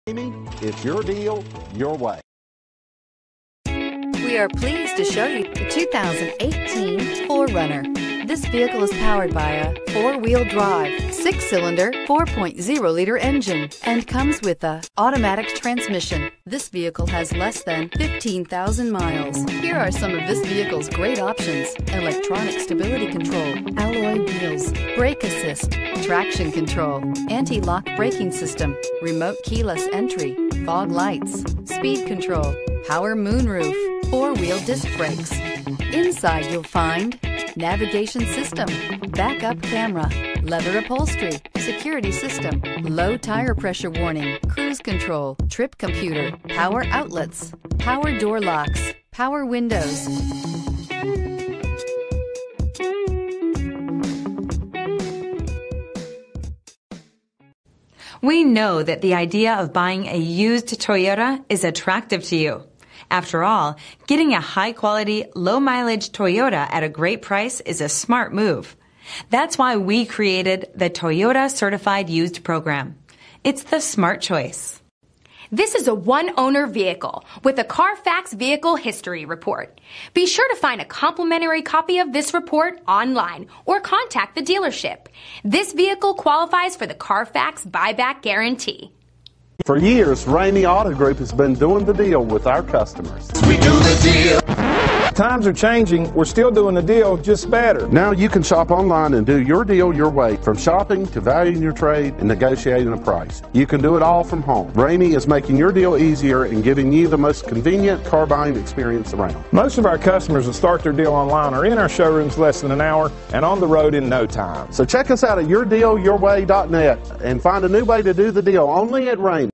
It's your deal, your way. We are pleased to show you the 2018 4Runner. This vehicle is powered by a 4-wheel drive, 6-cylinder, 4.0-liter engine and comes with a automatic transmission. This vehicle has less than 15,000 miles. Here are some of this vehicle's great options: electronic stability control, alloy wheels, brake assist, traction control, anti-lock braking system, remote keyless entry, fog lights, speed control, power moonroof, 4-wheel disc brakes. Inside you'll find navigation system, backup camera, leather upholstery, security system, low tire pressure warning, cruise control, trip computer, power outlets, power door locks, power windows. We know that the idea of buying a used Toyota is attractive to you. After all, getting a high-quality, low-mileage Toyota at a great price is a smart move. That's why we created the Toyota Certified Used Program. It's the smart choice. This is a one-owner vehicle with a Carfax Vehicle History Report. Be sure to find a complimentary copy of this report online or contact the dealership. This vehicle qualifies for the Carfax Buyback Guarantee. For years, Ramey Auto Group has been doing the deal with our customers. We do the deal. Times are changing. We're still doing the deal, just better. Now you can shop online and do your deal your way, from shopping to valuing your trade and negotiating a price. You can do it all from home. Ramey is making your deal easier and giving you the most convenient car buying experience around. Most of our customers that start their deal online are in our showrooms less than an hour and on the road in no time. So check us out at yourdealyourway.net and find a new way to do the deal only at Ramey.